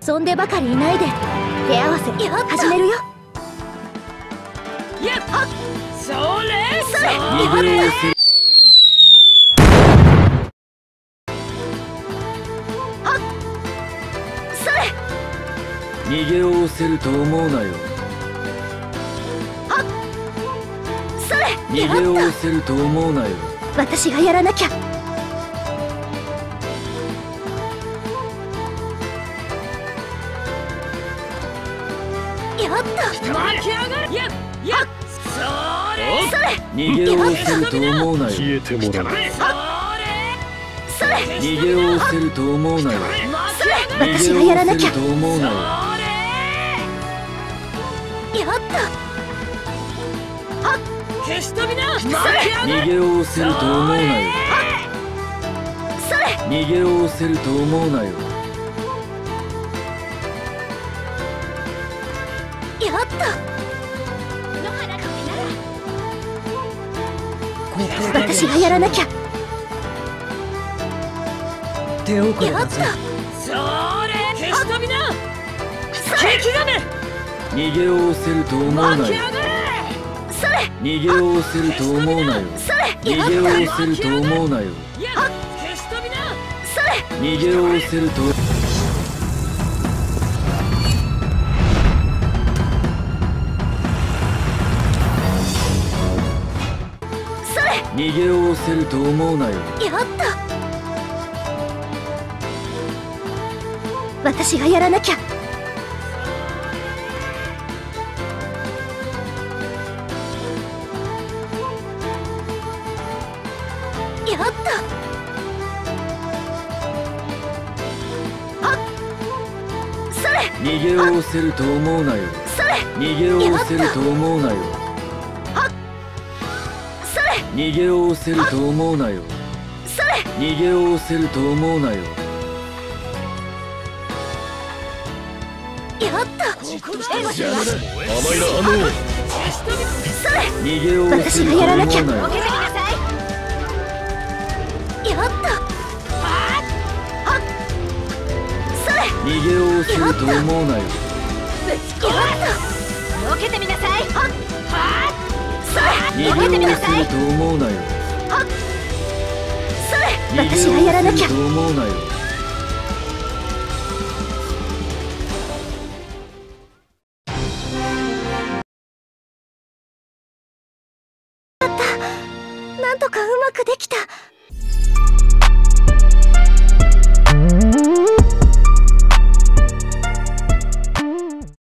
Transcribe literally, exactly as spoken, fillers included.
そんでばかりいないで手合わせ始めるよ。 やっそれそれ逃げをせそれ逃げおおせると思うなよ。 それ逃げおおせると思うなよ。 私がやらなきゃ。やった巻き上がる。やっやっそれそれ逃げおおせると思うなよ。 消えてもらう。 それ逃げおおせると思うなよ。 それ逃げ私がおおせやらなきゃ。 ると思うなよ。 やった消し飛びな。 逃げおおせると思うなよ。 それ逃げおおせると思うなよ。 やった私がやらなきゃ。 手遅れだぜ。 やったそれ消し飛びな。引き金逃げおおせると思うなよ。 巻き上がれ。 それ逃げおおせると思うなよ。 それ逃げおおせると思うなよ。 やっ消し飛びな。 それ逃げおおせるとそれ逃げおおせると思うなよ。 やった私がやらなきゃ。やったそれ逃げおおせると思うなよ。 それ逃げおおせると思うなよ。 それ逃げおおせると思うなよ。 それ逃げおおせると思うなよ。 やった甘いな反応。 それ逃げおおせ私ると思うながやらなきゃ。 よ。 やったそれ逃げおおせると思うなよ。 やった避けてみなさい。それ逃げおおせると思うなよ。 それ逃げ私がやらなきゃ。 おおせると思うなよ。 なんとかうまくできた。